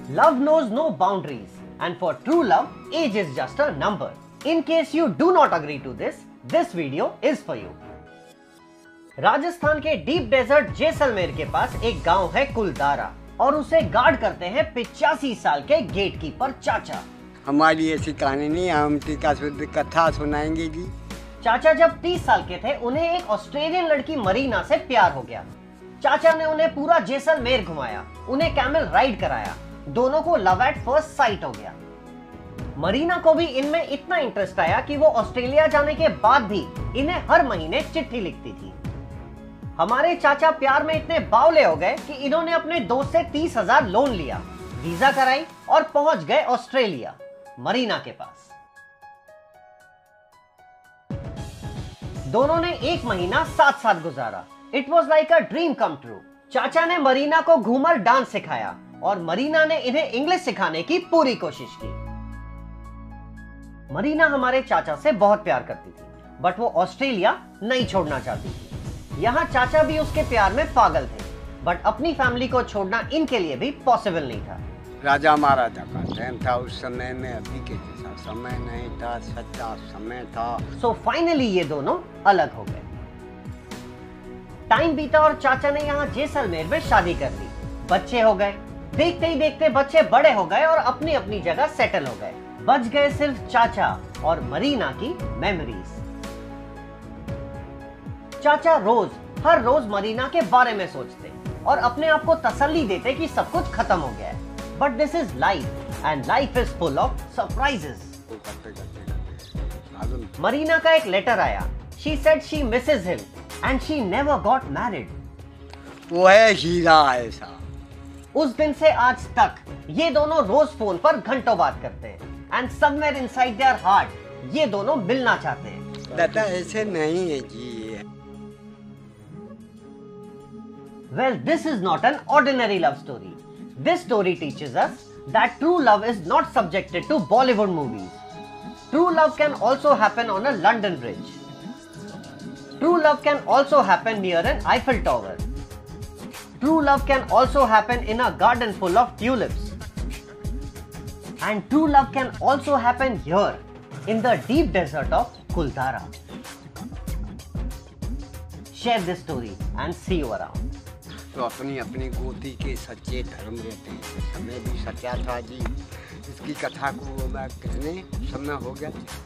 Love knows no boundaries, and for true love, age is just a number. In case you do not agree to this video is for you. Rajasthan के deep desert Jaisalmer के पास एक गांव है कुलदारा और उसे guard करते हैं 85 साल के गेटकीपर चाचा। हमारी ऐसी कहानी नहीं, हम टीका शुद्ध कथा सुनाएंगे जी। चाचा जब 30 साल के थे उन्हें एक ऑस्ट्रेलियन लड़की मरीना से प्यार हो गया। चाचा ने उन्हें पूरा जैसलमेर घुमाया, उन्हें कैमल राइड कराया, दोनों को लव एट फर्स्ट साइट हो गया। मरीना को भी इनमें इतना इंटरेस्ट आया कि वो ऑस्ट्रेलिया जाने के बाद भी इन्हें हर महीने चिट्ठी लिखती थी। हमारे चाचा प्यार में इतने बावले हो गए कि इन्होंने अपने दोस्त से 30,000 लोन लिया, वीजा कराई और पहुंच गए ऑस्ट्रेलिया, मरीना के पास। दोनों ने एक महीना साथ साथ गुजारा। It was like a dream come true. चाचा ने मरीना को घूमर डांस सिखाया और मरीना ने इन्हें इंग्लिश सिखाने की पूरी कोशिश की। मरीना हमारे चाचा से बहुत प्यार करती थी, बट वो ऑस्ट्रेलिया नहीं छोड़ना चाहती थी। यहाँ चाचा भी उसके प्यार में पागल थे, बट अपनी फैमिली को छोड़ना इनके लिए भी पॉसिबल नहीं था। राजा महाराजा का टाइम था उस समय में, अभी के जैसा समय नहीं था, सच्चा समय था। सो फाइनली ये दोनों अलग हो गए। टाइम बीता और चाचा ने यहाँ जैसलमेर में शादी कर ली, बच्चे हो गए। देखते ही देखते बच्चे बड़े हो गए और अपनी अपनी जगह सेटल हो गए। बच गए सिर्फ चाचा और मरीना की मेमोरीज। चाचा हर रोज मरीना के बारे में सोचते और अपने आप को तसल्ली देते कि सब कुछ खत्म हो गया है। But this is life and life is full of surprises. Marina का एक लेटर आया। She said she misses him and she never got married. वो है हीरा ऐसा। उस दिन से आज तक ये दोनों रोज फोन पर घंटों बात करते हैं and somewhere inside their heart ये दोनों मिलना चाहते हैं। दादा ऐसे नहीं है जी। Well, this is not an ordinary love story. This story teaches us that true love is not subjected to Bollywood movies. True love can also happen on a London Bridge. True love can also happen near an Eiffel Tower. True love can also happen in a garden full of tulips. And true love can also happen here in the deep desert of Kuldara. Share this story and see you around. तो अपनी अपनी गोदी के सच्चे धर्म रहते हैं। समय भी सच्चा था जी। इसकी कथा को मैं कितने समय हो गया।